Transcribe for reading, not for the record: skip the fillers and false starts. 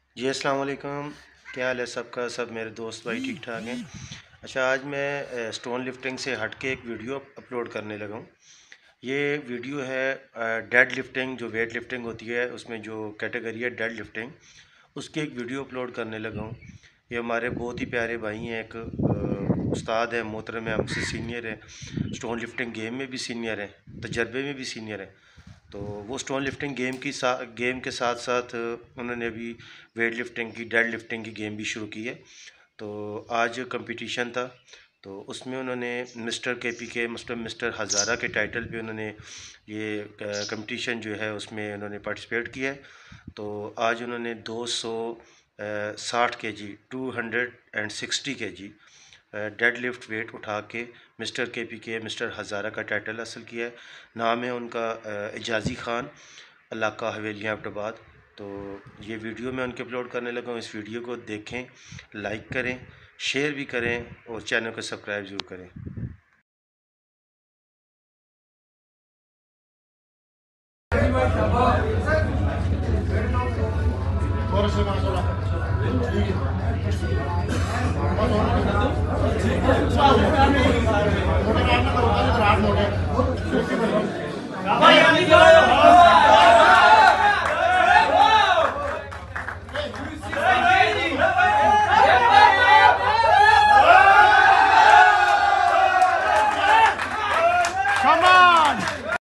जी अस्सलाम वालेकुम। क्या हाल है सबका? सब मेरे दोस्त भाई ठीक ठाक हैं। अच्छा, आज मैं स्टोन लिफ्टिंग से हट के एक वीडियो अपलोड करने लगा हूँ। ये वीडियो है डेड लिफ्टिंग, जो वेट लिफ्टिंग होती है उसमें जो कैटेगरी है डेड लिफ्टिंग, उसकी एक वीडियो अपलोड करने लगा हूँ। ये हमारे बहुत ही प्यारे भाई हैं, एक उस्ताद है, मोहतरम है, हमसे सीनियर है, स्टोन लिफ्टिंग गेम में भी सीनियर है, तजर्बे में भी सीनियर है। तो वो स्टोन लिफ्टिंग गेम के साथ साथ उन्होंने अभी वेट लिफ्टिंग की, डेड लिफ्टिंग की गेम भी शुरू की है। तो आज कंपटीशन था, तो उसमें उन्होंने मिस्टर केपी के मतलब मिस्टर हज़ारा के टाइटल पे उन्होंने ये कंपटीशन जो है उसमें उन्होंने पार्टिसिपेट किया है। तो आज उन्होंने 260 KG, 260 KG dead lift weight उठा के मिस्टर के पी के मिस्टर हज़ारा का टाइटल हासिल किया है। नाम है उनका एजाज़ी ख़ान, इलाका हवेलियाँ अब्टाबाद। तो ये वीडियो मैं उनके अपलोड करने लगा हूँ। इस वीडियो को देखें, लाइक करें, शेयर भी करें और चैनल को सब्सक्राइब ज़रूर करें।